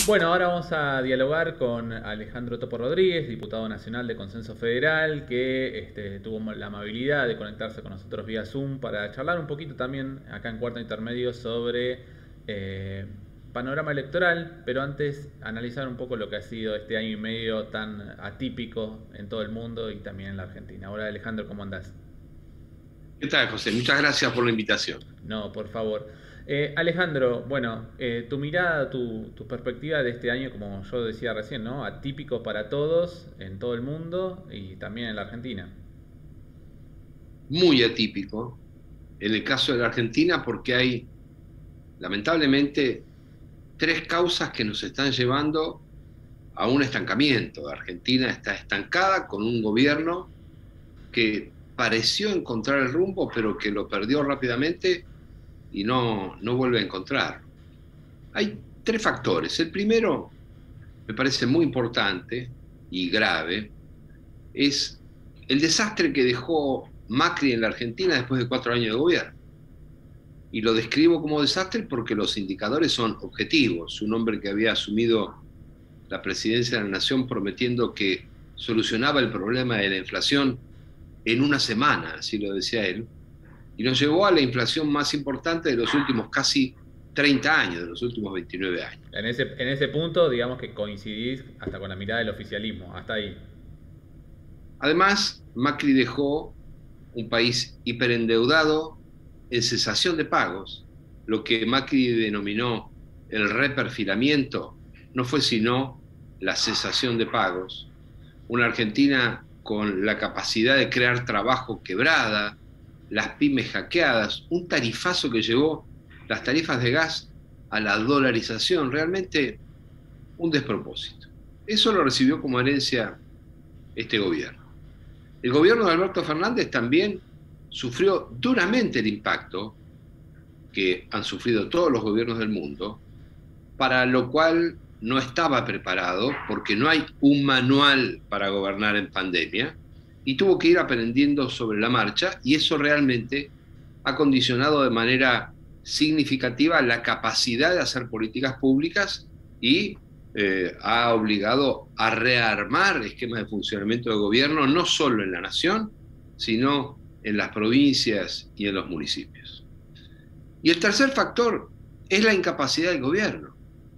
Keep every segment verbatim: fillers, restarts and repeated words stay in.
Bueno, ahora vamos a dialogar con Alejandro Topo Rodríguez, diputado nacional de Consenso Federal, que este, tuvo la amabilidad de conectarse con nosotros vía Zoom para charlar un poquito también acá en Cuarto Intermedio sobre eh, panorama electoral, pero antes analizar un poco lo que ha sido este año y medio tan atípico en todo el mundo y también en la Argentina. Ahora, Alejandro, ¿cómo andás? ¿Qué tal, José? Muchas gracias por la invitación. No, por favor. Eh, Alejandro, bueno, eh, tu mirada, tu, tu perspectiva de este año, como yo decía recién, ¿no? Atípico para todos, en todo el mundo y también en la Argentina. Muy atípico en el caso de la Argentina porque hay, lamentablemente, tres causas que nos están llevando a un estancamiento. Argentina está estancada con un gobierno que pareció encontrar el rumbo, pero que lo perdió rápidamente y no, no vuelve a encontrarlo. Hay tres factores. El primero, me parece muy importante y grave, es el desastre que dejó Macri en la Argentina después de cuatro años de gobierno. Y lo describo como desastre porque los indicadores son objetivos. Un hombre que había asumido la presidencia de la Nación prometiendo que solucionaba el problema de la inflación en una semana, así lo decía él, y nos llevó a la inflación más importante de los últimos casi treinta años, de los últimos veintinueve años. En ese, en ese punto, digamos que coincidís hasta con la mirada del oficialismo, hasta ahí. Además, Macri dejó un país hiperendeudado en cesación de pagos. Lo que Macri denominó el reperfilamiento no fue sino la cesación de pagos. Una Argentina con la capacidad de crear trabajo quebrada, las pymes hackeadas, un tarifazo que llevó las tarifas de gas a la dolarización, realmente un despropósito. Eso lo recibió como herencia este gobierno. El gobierno de Alberto Fernández también sufrió duramente el impacto que han sufrido todos los gobiernos del mundo, para lo cual no estaba preparado porque no hay un manual para gobernar en pandemia y tuvo que ir aprendiendo sobre la marcha, y eso realmente ha condicionado de manera significativa la capacidad de hacer políticas públicas y eh, ha obligado a rearmar esquemas de funcionamiento de gobierno, no solo en la nación, sino en las provincias y en los municipios. Y el tercer factor es la incapacidad del gobierno.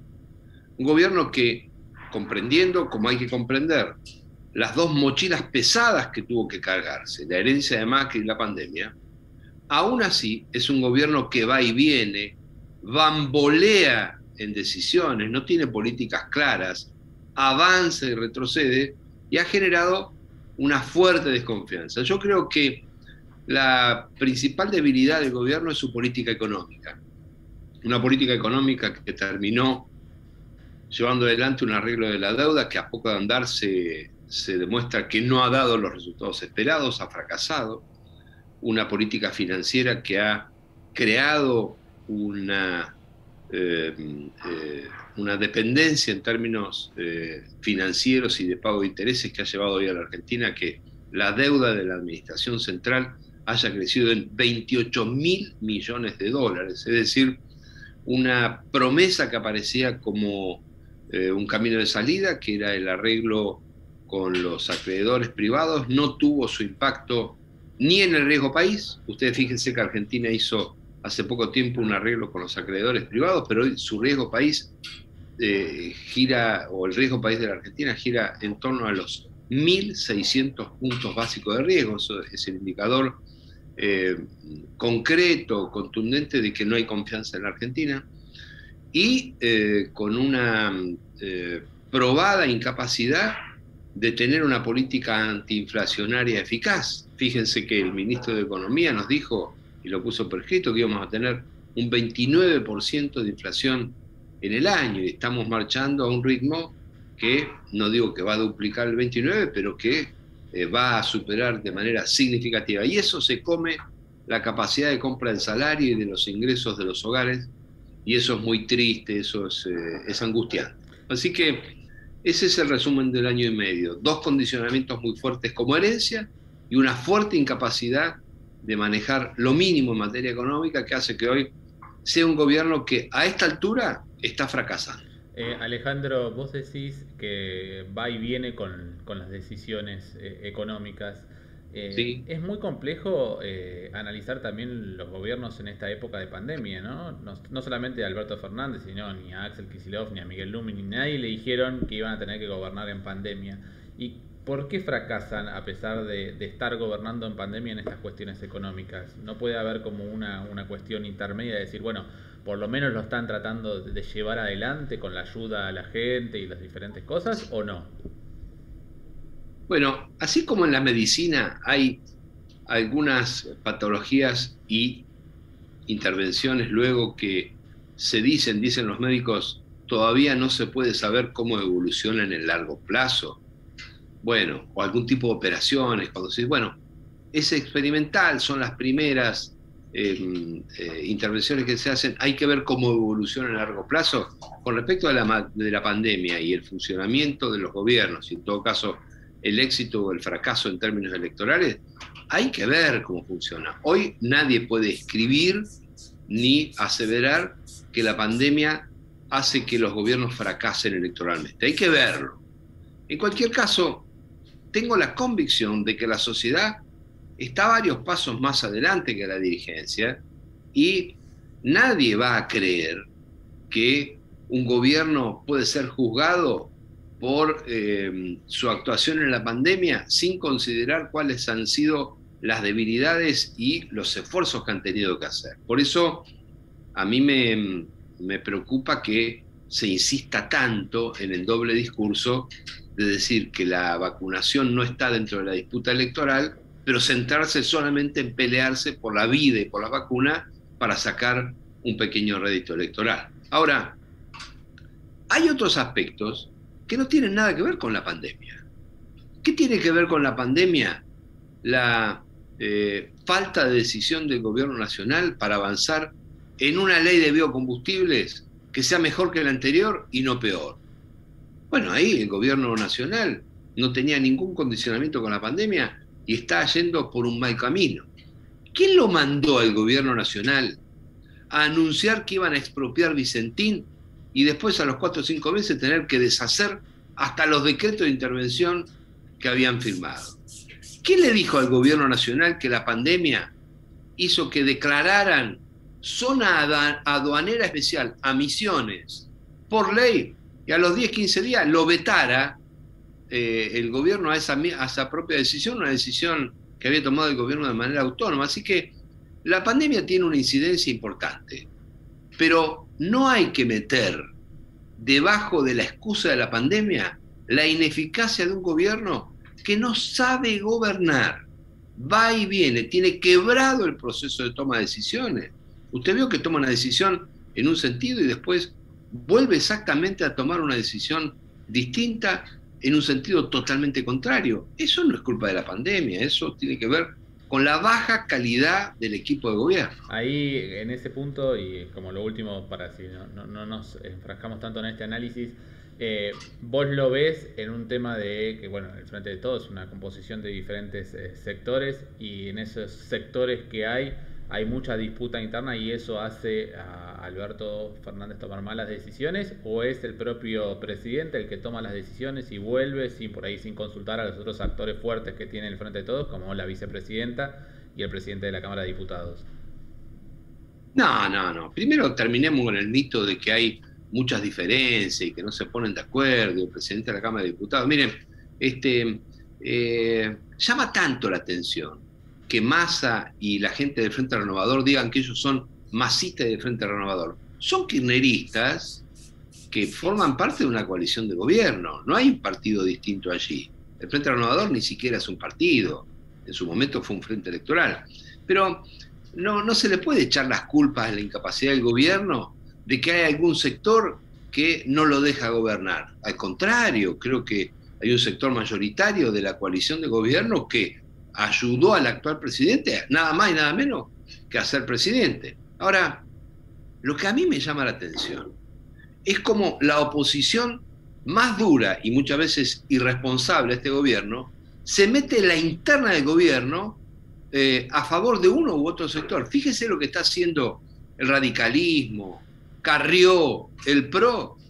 Un gobierno que, comprendiendo como hay que comprender las dos mochilas pesadas que tuvo que cargarse, la herencia de Macri y la pandemia, aún así es un gobierno que va y viene, bambolea en decisiones, no tiene políticas claras, avanza y retrocede, y ha generado una fuerte desconfianza. Yo creo que la principal debilidad del gobierno es su política económica. Una política económica que terminó llevando adelante un arreglo de la deuda que a poco de andar se, se demuestra que no ha dado los resultados esperados, ha fracasado. Una política financiera que ha creado una, eh, eh, una dependencia en términos eh, financieros y de pago de intereses que ha llevado hoy a la Argentina a que la deuda de la administración central haya crecido en veintiocho mil millones de dólares, es decir, una promesa que aparecía como eh, un camino de salida, que era el arreglo con los acreedores privados, no tuvo su impacto ni en el riesgo país. Ustedes fíjense que Argentina hizo hace poco tiempo un arreglo con los acreedores privados, pero hoy su riesgo país eh, gira, o el riesgo país de la Argentina gira en torno a los mil seiscientos puntos básicos de riesgo. Eso es el indicador eh, concreto, contundente de que no hay confianza en la Argentina, y eh, con una eh, probada incapacidad de tener una política antiinflacionaria eficaz. Fíjense que el ministro de Economía nos dijo, y lo puso por escrito, que íbamos a tener un veintinueve por ciento de inflación en el año, y estamos marchando a un ritmo que, no digo que va a duplicar el veintinueve, pero que eh, va a superar de manera significativa. Y eso se come la capacidad de compra del salario y de los ingresos de los hogares, y eso es muy triste, eso es, eh, es angustiante. Así que ese es el resumen del año y medio. Dos condicionamientos muy fuertes como herencia y una fuerte incapacidad de manejar lo mínimo en materia económica, que hace que hoy sea un gobierno que a esta altura está fracasando. Eh, Alejandro, vos decís que va y viene con, con las decisiones eh, económicas. Eh, ¿Sí? es muy complejo eh, analizar también los gobiernos en esta época de pandemia, ¿no? No, no solamente a Alberto Fernández, sino ni a Axel Kicillof, ni a Miguel Lumi, ni nadie le dijeron que iban a tener que gobernar en pandemia. ¿Y por qué fracasan a pesar de, de estar gobernando en pandemia en estas cuestiones económicas? ¿No puede haber como una, una cuestión intermedia de decir, bueno, por lo menos lo están tratando de llevar adelante con la ayuda a la gente y las diferentes cosas, o no? Bueno, así como en la medicina hay algunas patologías y intervenciones luego que se dicen, dicen los médicos, todavía no se puede saber cómo evoluciona en el largo plazo. Bueno, o algún tipo de operaciones, cuando se dice, bueno, es experimental, son las primeras eh, eh, intervenciones que se hacen, hay que ver cómo evoluciona en largo plazo. Con respecto a la, de la pandemia y el funcionamiento de los gobiernos, y en todo caso el éxito o el fracaso en términos electorales, hay que ver cómo funciona. Hoy nadie puede escribir ni aseverar que la pandemia hace que los gobiernos fracasen electoralmente. Hay que verlo. En cualquier caso, tengo la convicción de que la sociedad está varios pasos más adelante que la dirigencia y nadie va a creer que un gobierno puede ser juzgado por eh, su actuación en la pandemia sin considerar cuáles han sido las debilidades y los esfuerzos que han tenido que hacer. Por eso a mí me, me preocupa que se insista tanto en el doble discurso de decir que la vacunación no está dentro de la disputa electoral, pero centrarse solamente en pelearse por la vida y por la vacuna para sacar un pequeño rédito electoral. Ahora, hay otros aspectos que no tienen nada que ver con la pandemia. ¿Qué tiene que ver con la pandemia? La eh, falta de decisión del gobierno nacional para avanzar en una ley de biocombustibles que sea mejor que la anterior y no peor. Bueno, ahí el gobierno nacional no tenía ningún condicionamiento con la pandemia y está yendo por un mal camino. ¿Quién lo mandó al gobierno nacional a anunciar que iban a expropiar Vicentín y después a los cuatro o cinco meses tener que deshacer hasta los decretos de intervención que habían firmado? ¿Quién le dijo al gobierno nacional que la pandemia hizo que declararan zona aduanera especial a Misiones por ley y a los diez, quince días lo vetara eh, el gobierno a esa, a esa propia decisión, una decisión que había tomado el gobierno de manera autónoma? Así que la pandemia tiene una incidencia importante, pero no hay que meter debajo de la excusa de la pandemia la ineficacia de un gobierno que no sabe gobernar, va y viene, tiene quebrado el proceso de toma de decisiones. Usted vio que toma una decisión en un sentido y después vuelve exactamente a tomar una decisión distinta en un sentido totalmente contrario. Eso no es culpa de la pandemia, eso tiene que ver con la baja calidad del equipo de gobierno. Ahí, en ese punto, y como lo último, para si no, no, no nos enfrascamos tanto en este análisis, eh, vos lo ves en un tema de que, bueno, el Frente de Todos es una composición de diferentes eh, sectores, y en esos sectores que hay, hay mucha disputa interna y eso hace a Alberto Fernández tomar malas decisiones, o es el propio presidente el que toma las decisiones y vuelve sin por ahí sin consultar a los otros actores fuertes que tiene el Frente de Todos, como la vicepresidenta y el presidente de la Cámara de Diputados? No, no, no. Primero terminemos con el mito de que hay muchas diferencias y que no se ponen de acuerdo el presidente de la Cámara de Diputados. Miren, este, eh, llama tanto la atención que Massa y la gente del Frente Renovador digan que ellos son masistas del Frente Renovador. Son kirchneristas que forman parte de una coalición de gobierno. No hay un partido distinto allí. El Frente Renovador ni siquiera es un partido. En su momento fue un frente electoral. Pero no, no se le puede echar las culpas a la incapacidad del gobierno de que hay algún sector que no lo deja gobernar. Al contrario, creo que hay un sector mayoritario de la coalición de gobierno que ayudó al actual presidente, nada más y nada menos que a ser presidente. Ahora, lo que a mí me llama la atención es como la oposición más dura y muchas veces irresponsable a este gobierno se mete en la interna del gobierno eh, a favor de uno u otro sector. Fíjese lo que está haciendo el radicalismo, Carrió, el P R O,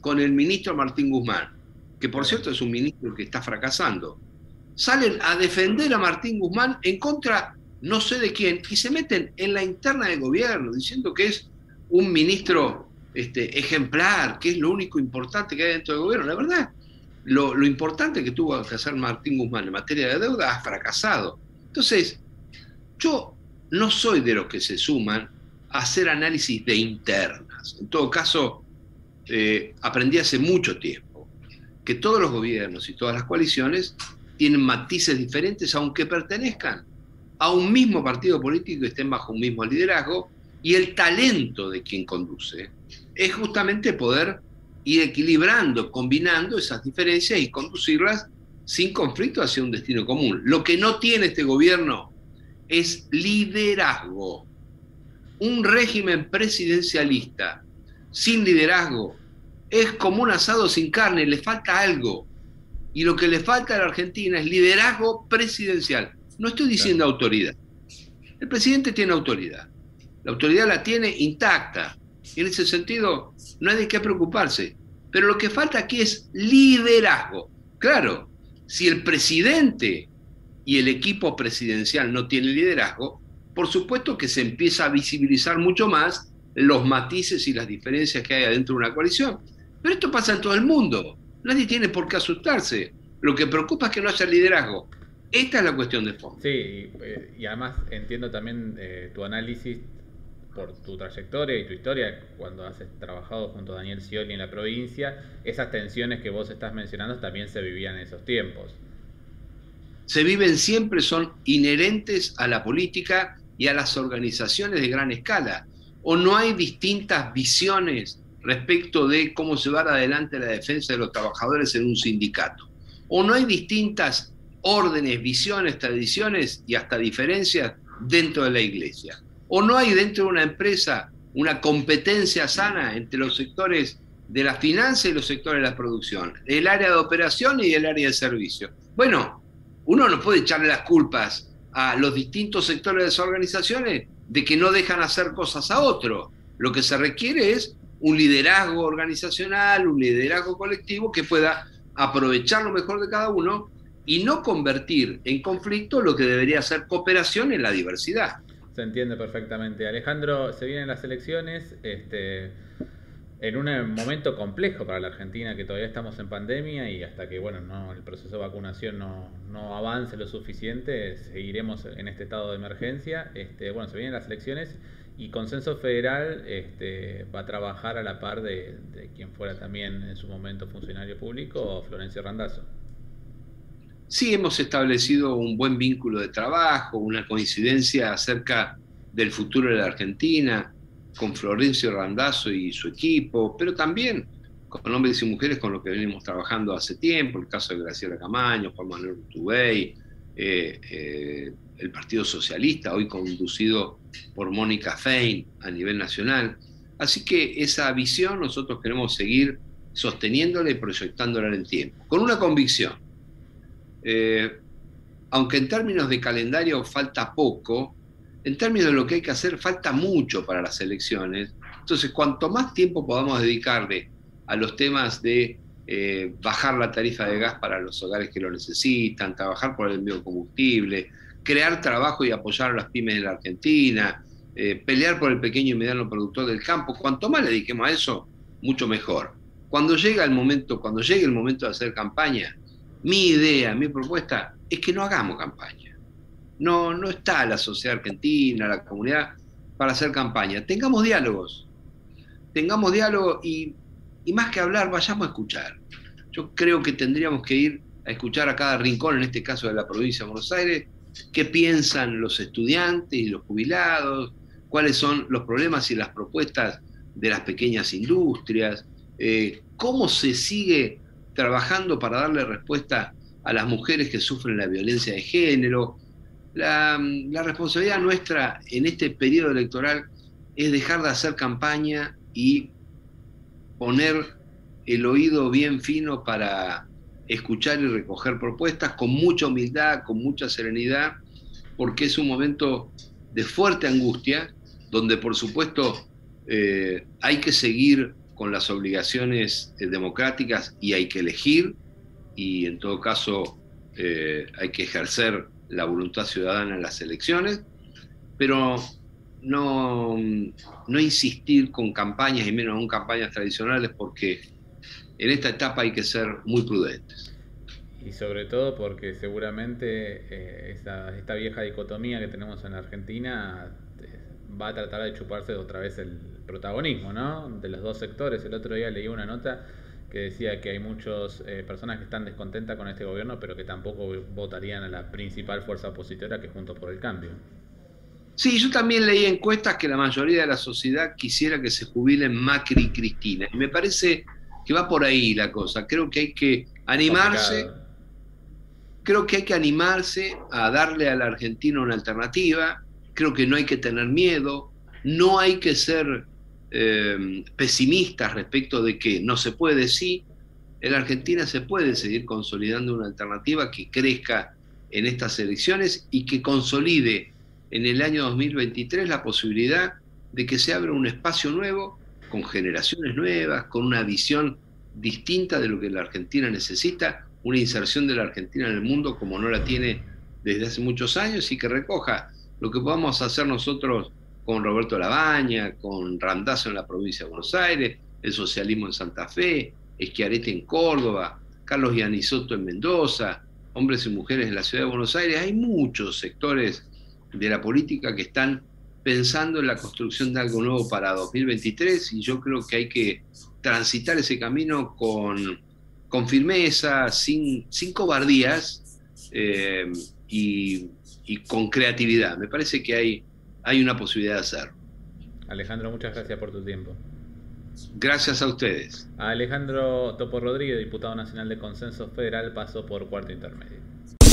con el ministro Martín Guzmán, que por cierto es un ministro que está fracasando, salen a defender a Martín Guzmán en contra no sé de quién, y se meten en la interna del gobierno, diciendo que es un ministro este, ejemplar, que es lo único importante que hay dentro del gobierno. La verdad, lo, lo importante que tuvo que hacer Martín Guzmán en materia de deuda ha fracasado. Entonces, yo no soy de los que se suman a hacer análisis de internas. En todo caso, eh, aprendí hace mucho tiempo que todos los gobiernos y todas las coaliciones tienen matices diferentes, aunque pertenezcan a un mismo partido político y estén bajo un mismo liderazgo, y el talento de quien conduce es justamente poder ir equilibrando, combinando esas diferencias y conducirlas sin conflicto hacia un destino común. Lo que no tiene este gobierno es liderazgo. Un régimen presidencialista sin liderazgo es como un asado sin carne, le falta algo. Y lo que le falta a la Argentina es liderazgo presidencial. No estoy diciendo autoridad. El presidente tiene autoridad. La autoridad la tiene intacta. Y en ese sentido no hay de qué preocuparse. Pero lo que falta aquí es liderazgo. Claro, si el presidente y el equipo presidencial no tienen liderazgo, por supuesto que se empieza a visibilizar mucho más los matices y las diferencias que hay adentro de una coalición. Pero esto pasa en todo el mundo. Nadie tiene por qué asustarse. Lo que preocupa es que no haya liderazgo. Esta es la cuestión de fondo. Sí, y, y además entiendo también eh, tu análisis por tu trayectoria y tu historia, cuando has trabajado junto a Daniel Scioli en la provincia, esas tensiones que vos estás mencionando también se vivían en esos tiempos. Se viven siempre, son inherentes a la política y a las organizaciones de gran escala. ¿O no hay distintas visiones respecto de cómo llevar adelante la defensa de los trabajadores en un sindicato? ¿O no hay distintas órdenes, visiones, tradiciones y hasta diferencias dentro de la iglesia? ¿O no hay dentro de una empresa una competencia sana entre los sectores de la finanza y los sectores de la producción, el área de operación y el área de servicio? Bueno, uno no puede echarle las culpas a los distintos sectores de esas organizaciones de que no dejan hacer cosas a otro. Lo que se requiere es un liderazgo organizacional, un liderazgo colectivo que pueda aprovechar lo mejor de cada uno y no convertir en conflicto lo que debería ser cooperación en la diversidad. Se entiende perfectamente. Alejandro, se vienen las elecciones este, en un momento complejo para la Argentina, que todavía estamos en pandemia y hasta que bueno, no, el proceso de vacunación no, no avance lo suficiente, seguiremos en este estado de emergencia. Este, bueno, se vienen las elecciones y Consenso Federal este, va a trabajar a la par de, de quien fuera también en su momento funcionario público, Florencio Randazzo. Sí, hemos establecido un buen vínculo de trabajo, una coincidencia acerca del futuro de la Argentina, con Florencio Randazzo y su equipo, pero también con hombres y mujeres con los que venimos trabajando hace tiempo, el caso de Graciela Camaño, Juan Manuel Urtubey, eh, eh, el Partido Socialista, hoy conducido por Mónica Fein a nivel nacional. Así que esa visión nosotros queremos seguir sosteniéndola y proyectándola en el tiempo, con una convicción. Eh, aunque en términos de calendario falta poco, en términos de lo que hay que hacer falta mucho para las elecciones. Entonces, cuanto más tiempo podamos dedicarle a los temas de eh, bajar la tarifa de gas para los hogares que lo necesitan, trabajar por el biocombustible, crear trabajo y apoyar a las pymes de la Argentina, eh, pelear por el pequeño y mediano productor del campo, cuanto más le dediquemos a eso, mucho mejor. Cuando llega el momento, cuando llegue el momento de hacer campaña, mi idea, mi propuesta es que no hagamos campaña. No, no está la sociedad argentina, la comunidad para hacer campaña. Tengamos diálogos. Tengamos diálogo y, y más que hablar, vayamos a escuchar. Yo creo que tendríamos que ir a escuchar a cada rincón, en este caso de la provincia de Buenos Aires, qué piensan los estudiantes y los jubilados, cuáles son los problemas y las propuestas de las pequeñas industrias, eh, cómo se sigue trabajando para darle respuesta a las mujeres que sufren la violencia de género. La, la responsabilidad nuestra en este periodo electoral es dejar de hacer campaña y poner el oído bien fino para escuchar y recoger propuestas con mucha humildad, con mucha serenidad, porque es un momento de fuerte angustia, donde por supuesto eh, hay que seguir con las obligaciones eh, democráticas y hay que elegir, y en todo caso eh, hay que ejercer la voluntad ciudadana en las elecciones, pero no, no insistir con campañas, y menos aún campañas tradicionales, porque en esta etapa hay que ser muy prudentes. Y sobre todo porque seguramente eh, esa, esta vieja dicotomía que tenemos en Argentina eh, va a tratar de chuparse otra vez el protagonismo, ¿no? De los dos sectores. El otro día leí una nota que decía que hay muchas eh, personas que están descontentas con este gobierno, pero que tampoco votarían a la principal fuerza opositora, que es Juntos por el Cambio. Sí, yo también leí encuestas que la mayoría de la sociedad quisiera que se jubilen Macri y Cristina. Y me parece que va por ahí la cosa. Creo que hay que animarse. Complicado. Creo que hay que animarse a darle al argentino una alternativa. Creo que no hay que tener miedo. No hay que ser eh, pesimistas respecto de que no se puede. Sí, en la Argentina se puede seguir consolidando una alternativa que crezca en estas elecciones y que consolide en el año dos mil veintitrés la posibilidad de que se abra un espacio nuevo, con generaciones nuevas, con una visión distinta de lo que la Argentina necesita, una inserción de la Argentina en el mundo como no la tiene desde hace muchos años, y que recoja lo que podamos hacer nosotros con Roberto Labaña, con Randazzo en la provincia de Buenos Aires, el socialismo en Santa Fe, Schiaretti en Córdoba, Carlos Giannisotto en Mendoza, hombres y mujeres en la ciudad de Buenos Aires. Hay muchos sectores de la política que están pensando en la construcción de algo nuevo para dos mil veintitrés, y yo creo que hay que transitar ese camino con, con firmeza, sin, sin cobardías eh, y, y con creatividad. Me parece que hay, hay una posibilidad de hacerlo. Alejandro, muchas gracias por tu tiempo. Gracias a ustedes. Alejandro Topo Rodríguez, diputado nacional de Consenso Federal, pasó por Cuarto Intermedio.